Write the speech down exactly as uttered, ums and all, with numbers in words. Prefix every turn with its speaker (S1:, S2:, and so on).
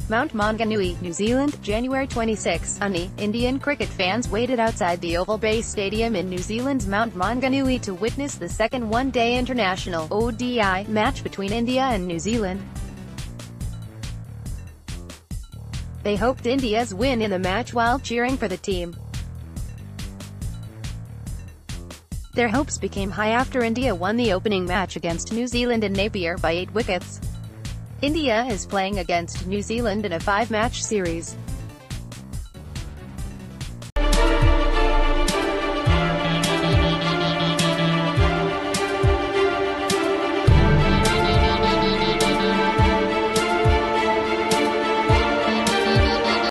S1: Mount Maunganui, New Zealand, January twenty-sixth. Indian cricket fans waited outside the Oval Bay Stadium in New Zealand's Mount Maunganui to witness the second one-day international O D I match between India and New Zealand. They hoped India's win in the match while cheering for the team. Their hopes became high after India won the opening match against New Zealand in Napier by eight wickets. India is playing against New Zealand in a five-match series.